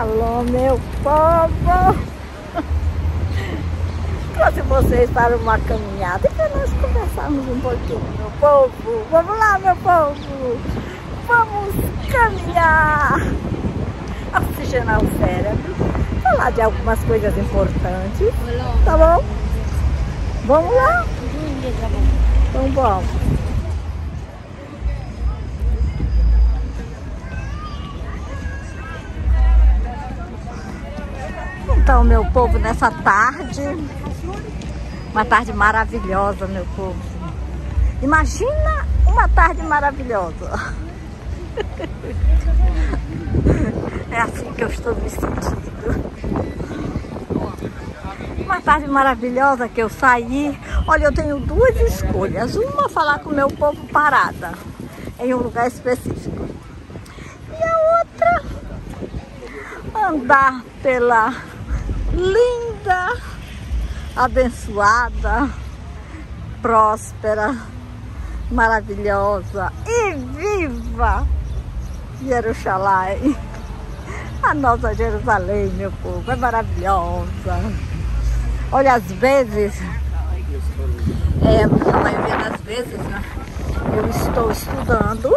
Alô, meu povo! Trouxe vocês para uma caminhada e para nós conversarmos um pouquinho, meu povo. Vamos lá, meu povo! Vamos caminhar! Oxigenar o cérebro, falar de algumas coisas importantes, tá bom? Vamos lá? Então vamos. Então, meu povo, nessa tarde, uma tarde maravilhosa, meu povo. Imagina uma tarde maravilhosa. É assim que eu estou me sentindo. Uma tarde maravilhosa que eu saí. Olha, eu tenho duas escolhas. Uma, falar com o meu povo parada, em um lugar específico. E a outra, andar pela linda, abençoada, próspera, maravilhosa e viva Jerusalém. A nossa Jerusalém, meu povo, é maravilhosa. Olha, às vezes, a maioria das vezes, né, eu estou estudando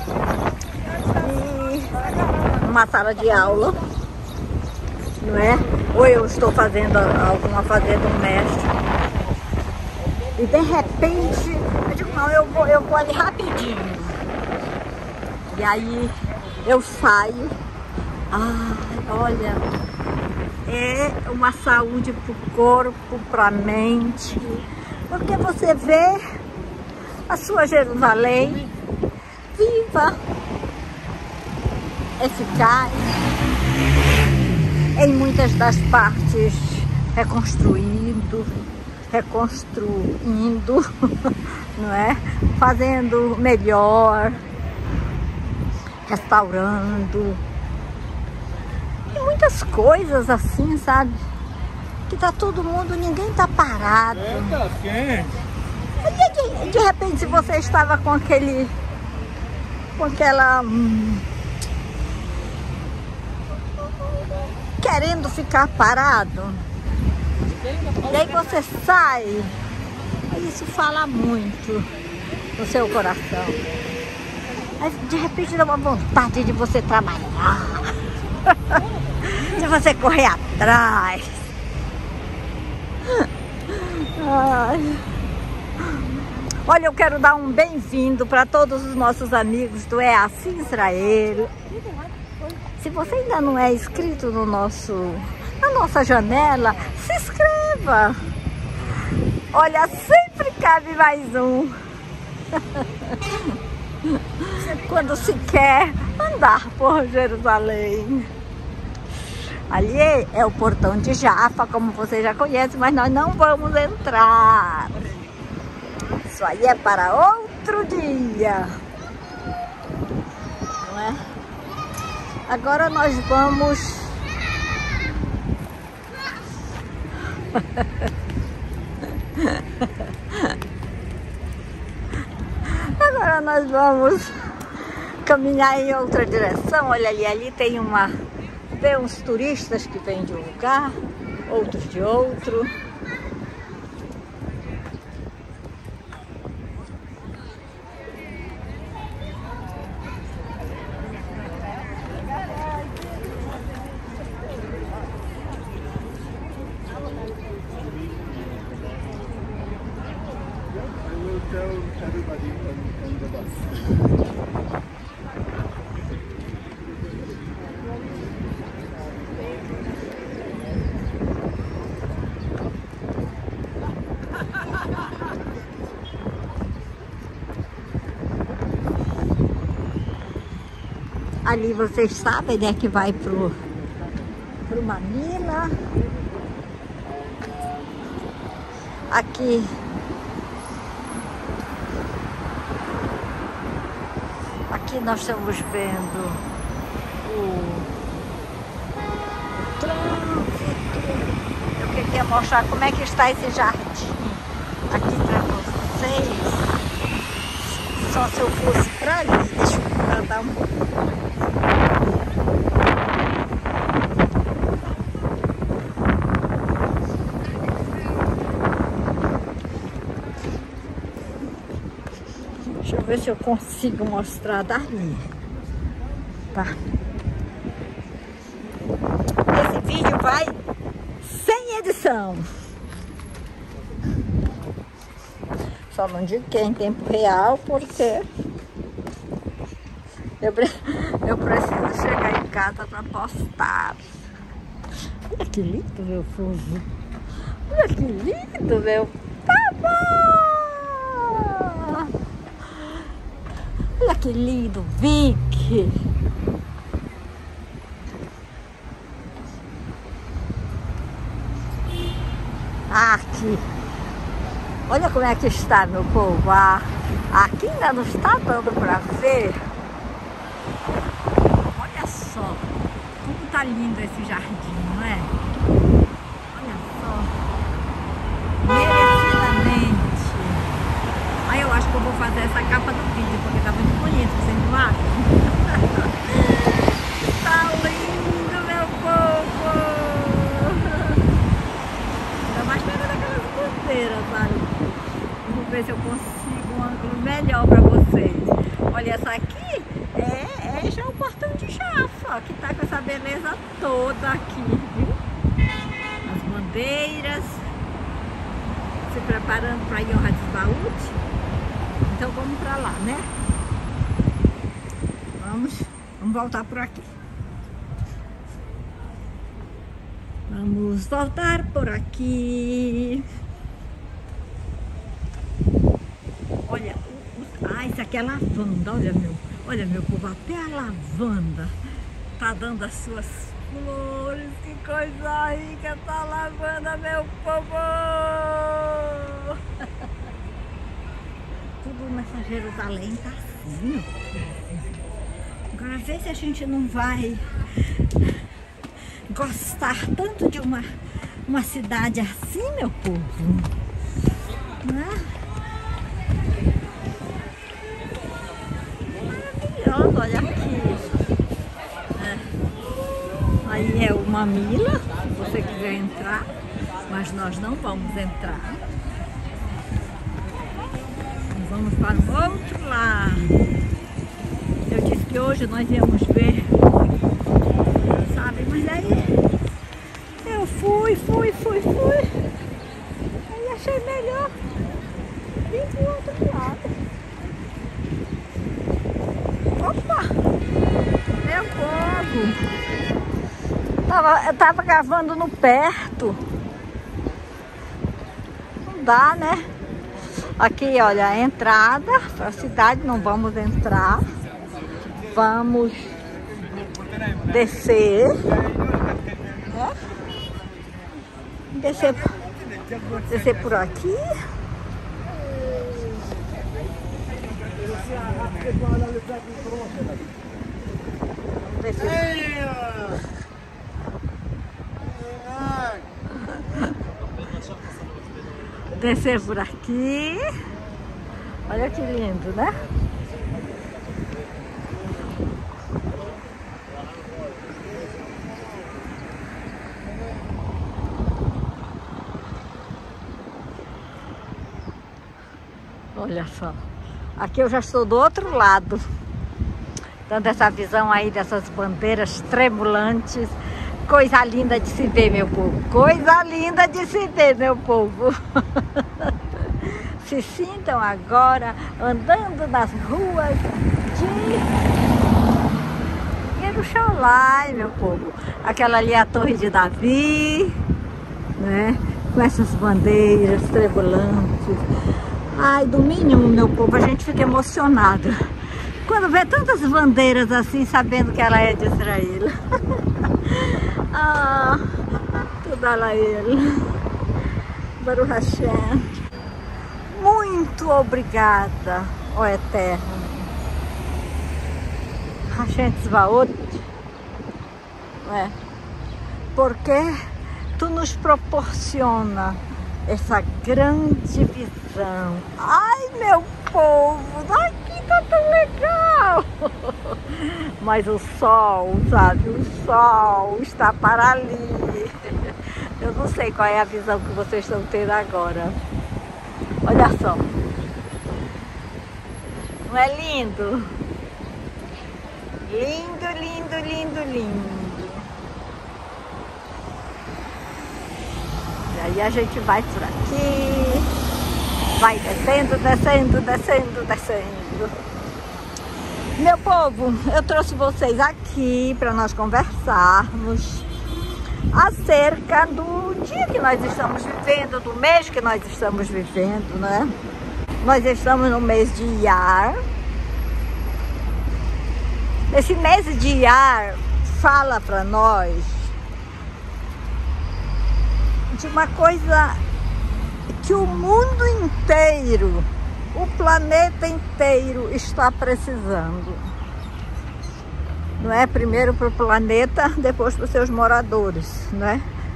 e numa sala de aula, não é? Ou eu estou fazendo fazendo um mestre e de repente eu digo, não, eu vou ali rapidinho. E aí eu saio. Olha, é uma saúde para o corpo, para a mente, porque você vê a sua Jerusalém viva, eficaz, em muitas das partes reconstruindo, não é? Fazendo melhor, restaurando. E muitas coisas assim, sabe? Que tá todo mundo, ninguém tá parado. E de repente, se você estava com aquela querendo ficar parado, e aí você sai, isso fala muito no seu coração. Aí de repente dá uma vontade de você trabalhar, de você correr atrás. Ai. Olha, eu quero dar um bem-vindo para todos os nossos amigos do É Assim Israel. Se você ainda não é inscrito na nossa janela, se inscreva. Olha, sempre cabe mais um. Quando se quer andar por Jerusalém. Ali é o portão de Jaffa, como você já conhece, mas nós não vamos entrar. Isso aí é para outro dia. Não é? Agora nós vamos... Agora nós vamos caminhar em outra direção. Olha ali tem uns turistas que vêm de um lugar, outros de outro. Ali vocês sabem, né, que vai pro Manila. Aqui nós estamos vendo o trânsito. Eu queria mostrar como é que está esse jardim aqui para vocês. Só se eu fosse para ali, deixa eu andar um pouco. Deixa eu ver se eu consigo mostrar dali. Tá? Esse vídeo vai sem edição. Só não digo que é em tempo real, porque eu preciso chegar em casa para postar. Olha que lindo, meu povo. Olha que lindo, meu papo. Olha que lindo, Vicky. Aqui. Olha como é que está, meu povo. Aqui ainda não está dando para ver. Olha só como tá lindo esse jardim, não é? Olha só. Merecidamente. Aí eu acho que eu vou fazer essa capa do vídeo, porque tá muito bonito, vocês não acham? Tá lindo, meu povo. Ainda mais pegando aquelas bandeiras, sabe? Vou ver se eu consigo um ângulo melhor para vocês. Olha, essa aqui é já o portão de Jaffa, que tá com essa beleza toda aqui, viu? As bandeiras, se preparando para ir ao Hadisbaut. Então vamos para lá, né? Vamos voltar por aqui. Vamos voltar por aqui. Olha, isso aqui é lavanda, olha meu povo, até a lavanda tá dando as suas flores, que coisa rica tá a lavanda, meu povo! Tudo nessa Jerusalém tá assim, meu povo. Agora vê se a gente não vai gostar tanto de uma cidade assim, meu povo, né? Olha aqui. Aí é o Mamila, se você quiser entrar, mas nós não vamos entrar. Nós vamos para o outro lado. Eu disse que hoje nós íamos ver, sabe? Mas aí eu fui. Aí achei melhor ir para o outro lado. Opa! Meu povo! Eu tava gravando no perto. Não dá, né? Aqui, olha, a entrada para a cidade, não vamos entrar. Vamos descer. Né? Descer por aqui. Descer por aqui. Olha que lindo, né? Olha só. Aqui eu já estou do outro lado, dando essa visão aí dessas bandeiras tremulantes. Coisa linda de se ver, meu povo. Coisa linda de se ver, meu povo. Se sintam agora andando nas ruas de Jerusalém, meu povo. Aquela ali é a Torre de Davi, né? Com essas bandeiras tremulantes. Ai, do mínimo, meu povo, a gente fica emocionado quando vê tantas bandeiras assim, sabendo que ela é de Israel. Ah, tudo a ele. Baruch Hashem. Muito obrigada, ó Eterno. Hashem Tzvaot. Porque tu nos proporciona essa grande visão. Ai, meu povo, daqui tá tão legal. Mas o sol, sabe? O sol está para ali. Eu não sei qual é a visão que vocês estão tendo agora. Olha só. Não é lindo? Lindo, lindo, lindo, lindo. E aí a gente vai por aqui, vai descendo, descendo, descendo, descendo. Meu povo, eu trouxe vocês aqui para nós conversarmos acerca do dia que nós estamos vivendo, do mês que nós estamos vivendo, né? Nós estamos no mês de Iyar. Esse mês de Iyar fala para nós de uma coisa que o mundo inteiro, o planeta inteiro está precisando. Não é? Primeiro para o planeta, depois para os seus moradores, né?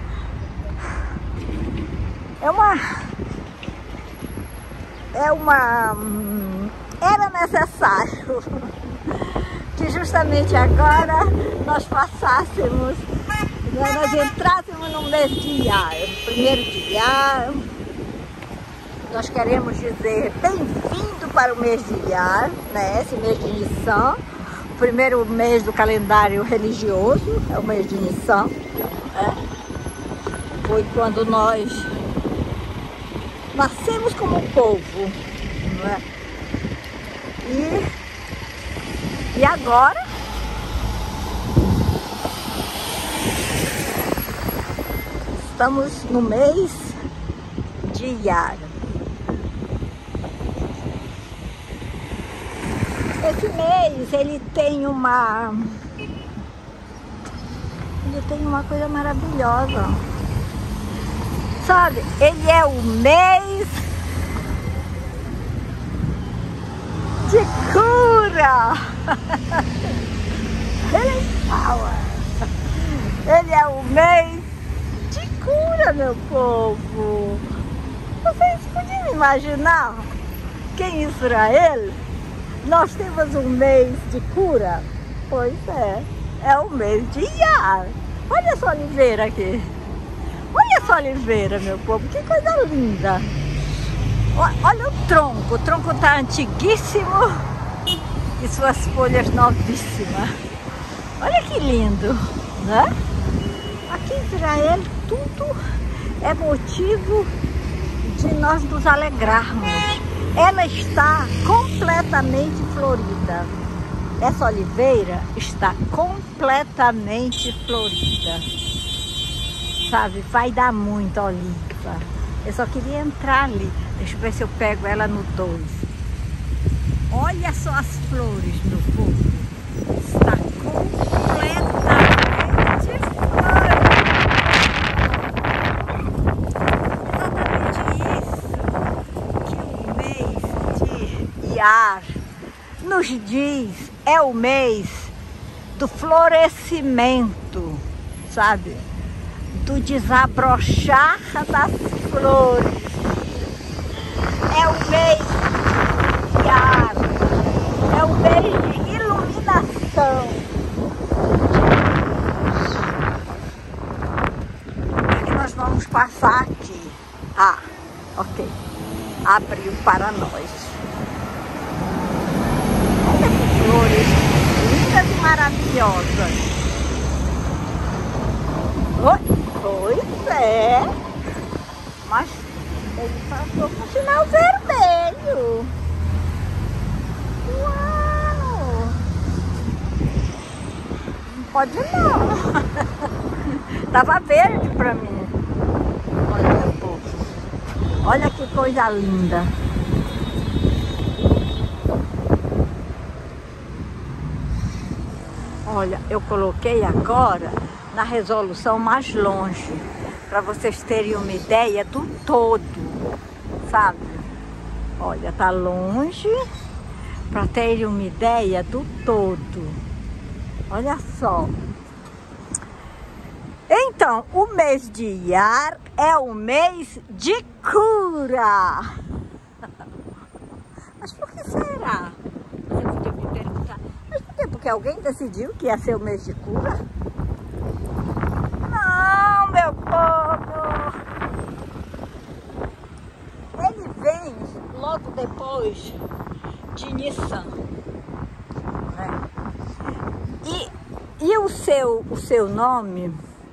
Era necessário que justamente agora nós passássemos, né, nós entrássemos no mês de Iyar, primeiro de Iyar. Nós queremos dizer bem-vindo para o mês de Iyar, né? Esse mês de Nissan, o primeiro mês do calendário religioso, é o mês de Nissan. Foi quando nós nascemos como povo, não é? E agora estamos no mês de Iyar. Esse mês ele tem uma coisa maravilhosa, sabe? Ele é o mês de cura. Ele é o mês de cura, meu povo. Vocês podiam imaginar que em Israel nós temos um mês de cura? Pois é o mês de Iyar. Olha essa oliveira aqui. Olha essa oliveira, meu povo, que coisa linda. Olha o tronco está antiguíssimo e suas folhas novíssimas. Olha que lindo, né? Aqui em Israel tudo é motivo de nós nos alegrarmos. Ela está completamente florida. Essa oliveira está completamente florida. Sabe, vai dar muita oliva. Eu só queria entrar ali. Deixa eu ver se eu pego ela no 2. Olha só as flores, meu povo. Está completamente florida. Exatamente isso que o mês de Iyar nos diz. É o mês do florescimento, sabe? Do desabrochar das flores. É o mês de Iyar, é o mês de iluminação. E nós vamos passar aqui. Ah, ok. Abriu para nós. Olha que flores lindas e maravilhosas. Pois é, mas ele passou com o sinal vermelho. Uau! Não pode não. Tava verde pra mim. Olha, meu povo. Olha que coisa linda. Olha, eu coloquei agora na resolução mais longe, para vocês terem uma ideia do todo, sabe? Olha, tá longe, para terem uma ideia do todo. Olha só. Então, o mês de Iyar é o mês de cura. Mas por que será? Você podia me perguntar. Mas por quê? Porque alguém decidiu que ia ser o mês de cura? Não, meu povo. Ele vem logo depois de Nissan, né? E o seu nome,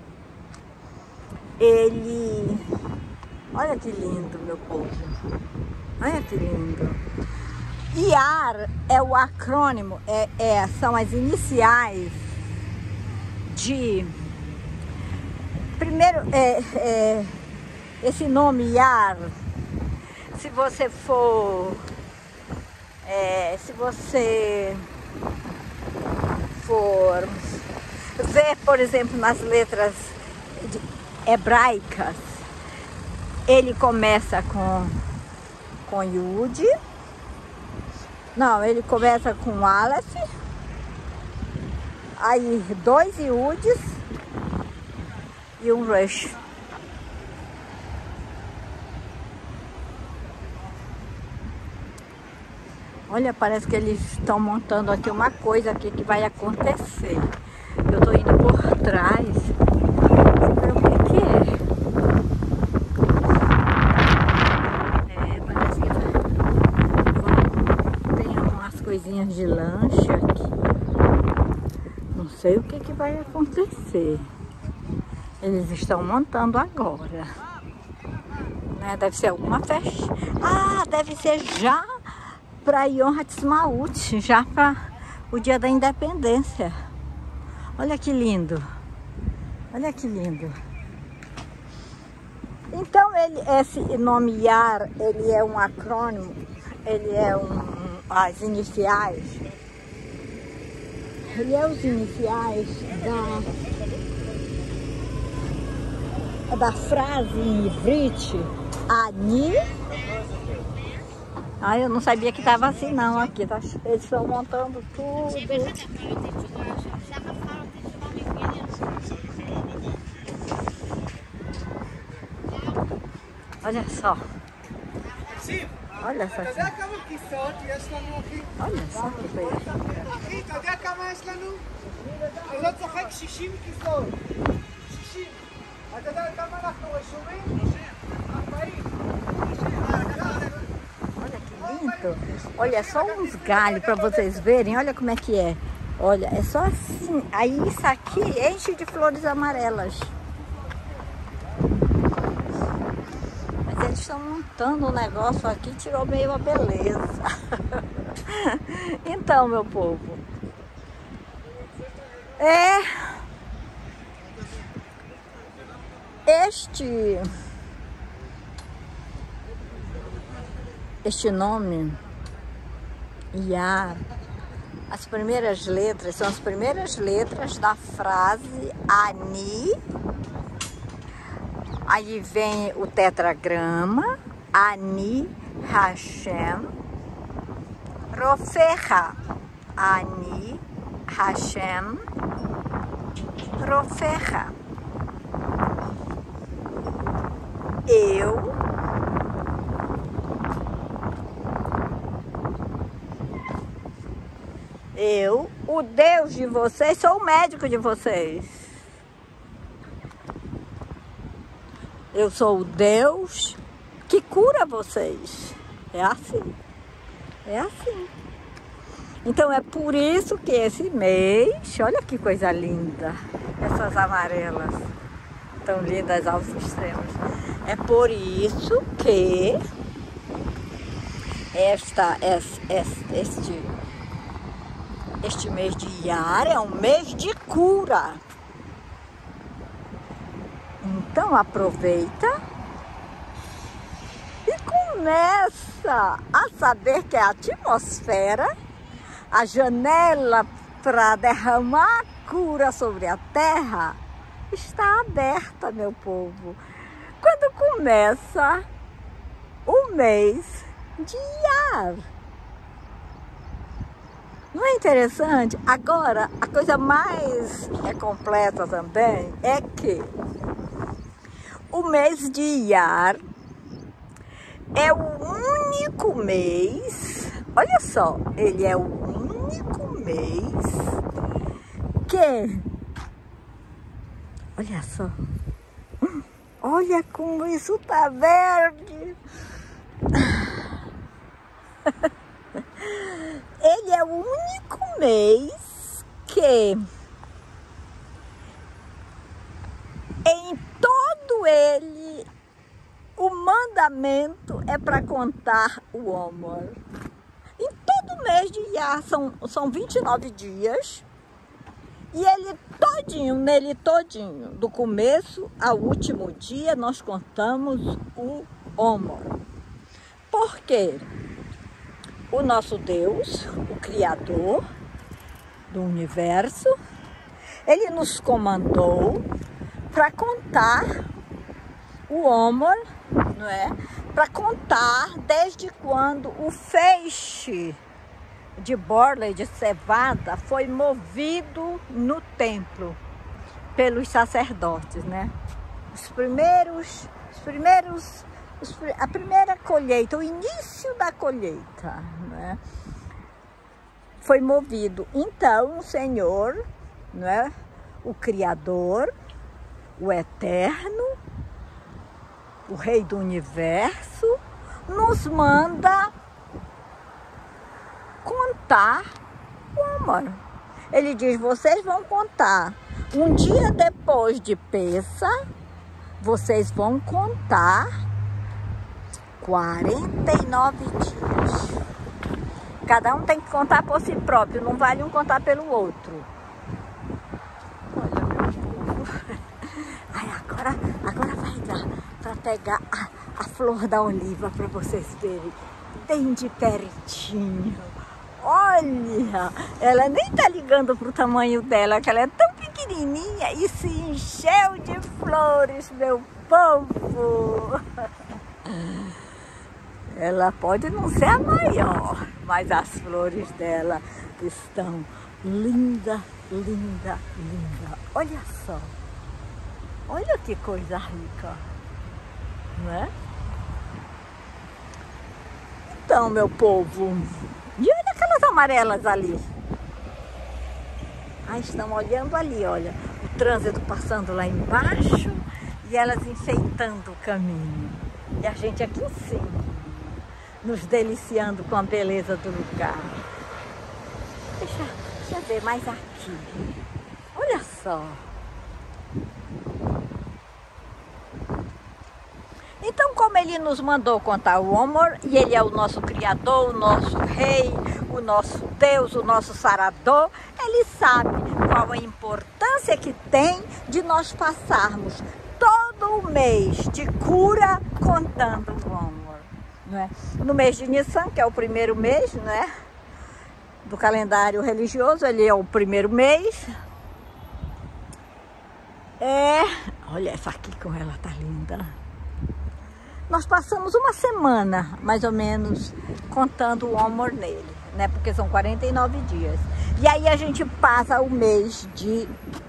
ele... Olha que lindo, meu povo. Olha que lindo. IAR é o acrônimo, são as iniciais de... Primeiro, esse nome IAR, se você for ver, por exemplo, nas letras hebraicas, ele começa com Yud, não, ele começa com Aleph, aí 2 Yuds e um Resh. Olha, parece que eles estão montando aqui uma coisa aqui que vai acontecer. Eu tô indo por trás. Ver o que é. Parece que tem umas coisinhas de lanche aqui. Não sei o que vai acontecer. Eles estão montando agora. Né? Deve ser alguma festa. Ah, deve ser já para Yom Ha'atzmaut, já para o dia da independência. Olha que lindo. Olha que lindo. Então, esse nome IAR, ele é um acrônimo, ele é as iniciais. Ele é os iniciais da frase em Ivrit, Ani. Ah, eu não sabia que estava assim não, aqui tá, eles estão montando tudo. Olha só. Olha só. Olha só que beleza. אתה יודע כמה יש לנו? אני לא צוחק, 60 כיסאות. 60. אתה יודע כמה אנחנו רשומים? 40. Olha que lindo. Olha, é só uns galhos para vocês verem. Olha como é que é. Olha, é só assim. Aí isso aqui enche de flores amarelas. Mas eles estão montando um negócio aqui, tirou meio a beleza. Então, meu povo, este nome, IAR, as primeiras letras, são as primeiras letras da frase Ani, aí vem o tetragrama, Ani Hashem, Rofecha, Ani Hashem, Rofecha. Eu, o Deus de vocês, sou o médico de vocês. Eu sou o Deus que cura vocês. É assim. É assim. Então é por isso que esse mês, olha que coisa linda, essas amarelas tão lindas aos extremos. É por isso que este mês de Iyar é um mês de cura. Então aproveita e começa a saber que a atmosfera, a janela para derramar cura sobre a terra, está aberta, meu povo. Quando começa o mês de Iyar. Não é interessante? Agora, a coisa mais completa também é que o mês de Iyar é o único mês, olha só, ele é o único mês que, olha só, olha como isso tá verde. é o único mês que em todo ele o mandamento é para contar o Omer. Em todo mês de Iyar são 29 dias. E ele todinho, nele todinho, do começo ao último dia, nós contamos o Omer. Por quê? O nosso Deus, o Criador do universo, ele nos comandou para contar o Omer, não é? Para contar desde quando o feixe de borla de cevada foi movido no templo pelos sacerdotes, né? A primeira colheita, o início da colheita, né? Foi movido. Então o Senhor, né? O Criador, o Eterno, o Rei do Universo, nos manda contar o Omer. Ele diz, vocês vão contar um dia depois de Pêssach, vocês vão contar 49 dias. Cada um tem que contar por si próprio, não vale um contar pelo outro. Olha, meu povo. Ai, agora vai dar para pegar a flor da oliva para vocês verem bem de pertinho. Olha, ela nem tá ligando pro tamanho dela, que ela é tão pequenininha e se encheu de flores, meu povo. Ela pode não ser a maior, mas as flores dela estão linda, linda, linda. Olha só, olha que coisa rica, não é? Então, meu povo, e olha aquelas amarelas ali. Ah, estão olhando ali, olha. O trânsito passando lá embaixo e elas enfeitando o caminho. E a gente aqui em cima, nos deliciando com a beleza do lugar. Deixa eu ver mais aqui. Olha só. Então, como ele nos mandou contar o Omer, e ele é o nosso Criador, o nosso Rei, o nosso Deus, o nosso Sarador, ele sabe qual a importância que tem de nós passarmos todo o mês de cura contando o Omer, não é? No mês de Nissan, que é o primeiro mês, não é? Do calendário religioso, ele é o primeiro mês. Olha essa aqui como ela tá linda. Nós passamos uma semana, mais ou menos, contando o Omer nele, né? Porque são 49 dias. E aí a gente passa o mês de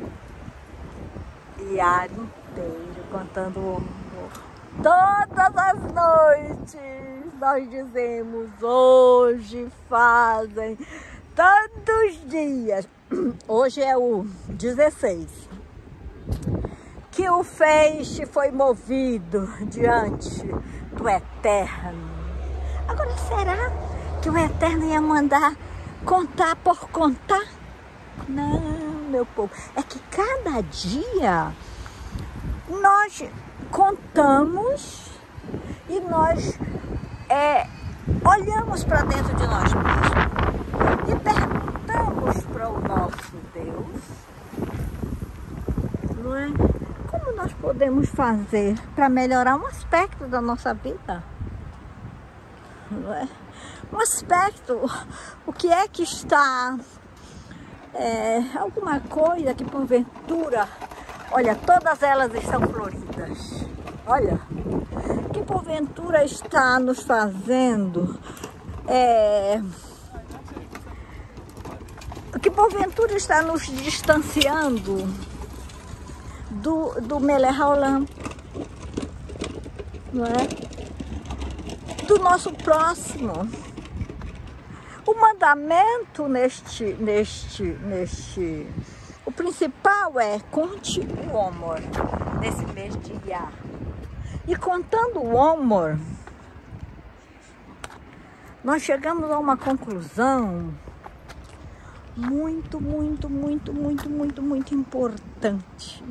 Iyar inteiro contando o Omer. Todas as noites nós dizemos, hoje fazem tantos dias. Hoje é o 16. Que o feixe foi movido diante do Eterno. Agora, será que o Eterno ia mandar contar por contar? Não, meu povo. É que cada dia nós contamos e nós olhamos para dentro de nós mesmos e perguntamos para o nosso Deus, não é? Como nós podemos fazer para melhorar um aspecto da nossa vida? Não é? Um aspecto, o que é que está, alguma coisa que porventura, olha, todas elas estão floridas, olha, que porventura está nos fazendo, que porventura está nos distanciando do Melech Haolam, não é? Do nosso próximo. O mandamento o principal é conte o Omer nesse mês de Iyar. E contando o Omer, nós chegamos a uma conclusão muito, muito, muito, muito, muito, muito importante.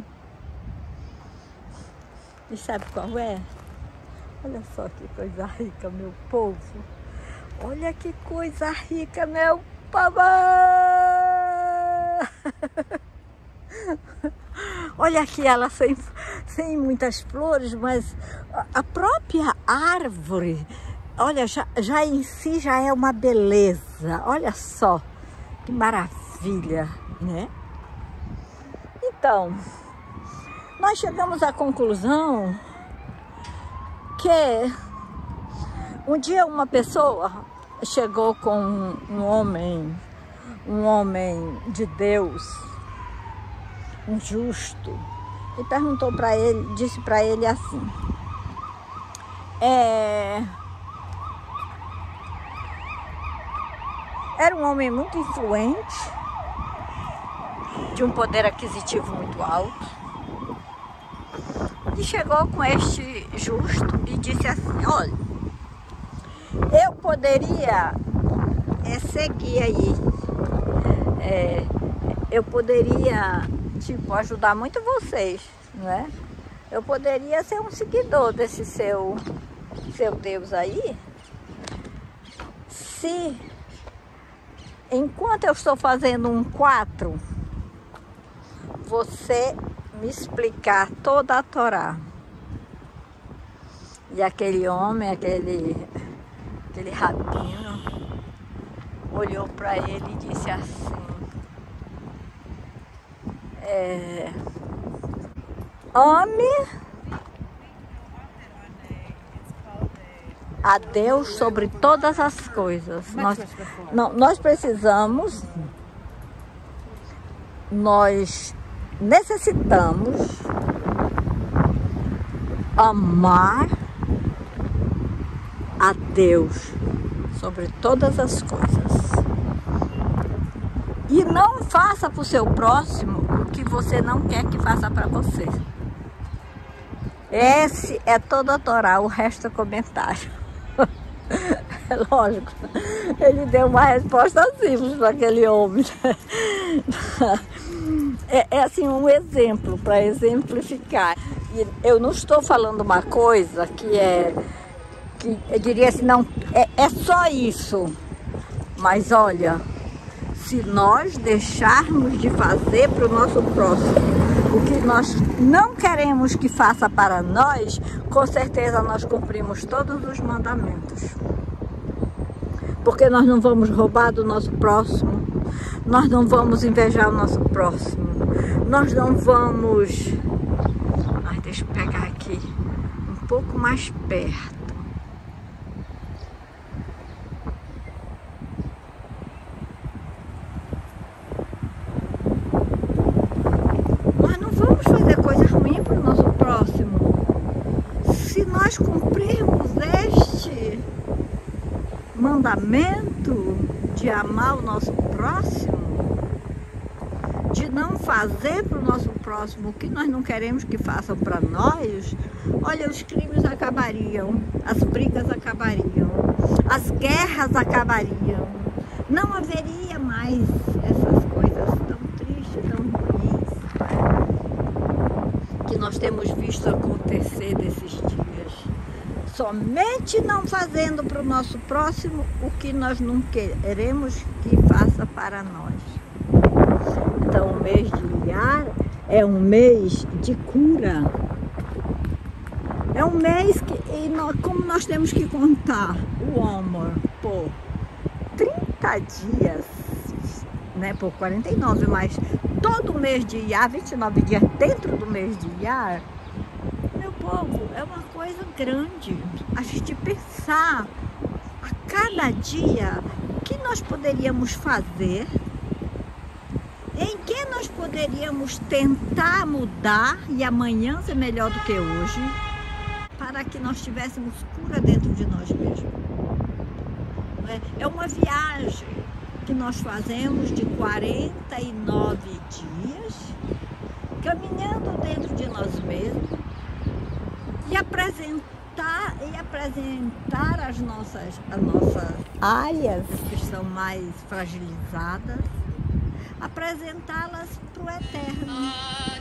E sabe qual é? Olha só que coisa rica, meu povo. Olha que coisa rica, meu povo. Olha aqui ela sem muitas flores, mas a própria árvore, olha, já em si já é uma beleza. Olha só que maravilha, né? Então, nós chegamos à conclusão que um dia uma pessoa chegou com um homem de Deus, um justo, e perguntou para ele, disse para ele assim: era um homem muito influente, de um poder aquisitivo muito alto, e chegou com este justo e disse assim: olha, eu poderia seguir aí, eu poderia, tipo, ajudar muito vocês, não é? Eu poderia ser um seguidor desse seu Deus aí, se enquanto eu estou fazendo um 4, você me explicar toda a Torá. E aquele homem, aquele rabino, olhou para ele e disse assim: ame a Deus sobre todas as coisas. Nós precisamos, nós necessitamos amar a Deus sobre todas as coisas. E não faça para o seu próximo o que você não quer que faça para você. Esse é toda a Torá, o resto é comentário. É lógico, ele deu uma resposta simples para aquele homem. É assim um exemplo, para exemplificar. E eu não estou falando uma coisa que eu diria assim, não, é só isso. Mas olha, se nós deixarmos de fazer para o nosso próximo o que nós não queremos que faça para nós, com certeza nós cumprimos todos os mandamentos. Porque nós não vamos roubar do nosso próximo, nós não vamos invejar o nosso próximo, nós não vamos... Ai, deixa eu pegar aqui um pouco mais perto. Nós não vamos fazer coisa ruim para o nosso próximo. Se nós cumprirmos este mandamento de amar o nosso próximo, de não fazer para o nosso próximo o que nós não queremos que façam para nós, olha, os crimes acabariam, as brigas acabariam, as guerras acabariam, não haveria mais essas coisas tão tristes, tão ruins, que nós temos visto acontecer desses dias. Somente não fazendo para o nosso próximo o que nós não queremos que faça para nós. Então, o mês de Iyar é um mês de cura. É um mês que, como nós temos que contar o amor por 30 dias, né, por 49, mas todo mês de Iyar, 29 dias dentro do mês de Iyar, meu povo, é uma coisa grande. A gente pensar a cada dia o que nós poderíamos fazer, em que nós poderíamos tentar mudar e amanhã ser melhor do que hoje, para que nós tivéssemos cura dentro de nós mesmos. É uma viagem que nós fazemos de 49 dias, caminhando dentro de nós mesmos e apresentar as nossas áreas que são mais fragilizadas, apresentá-las para o eterno.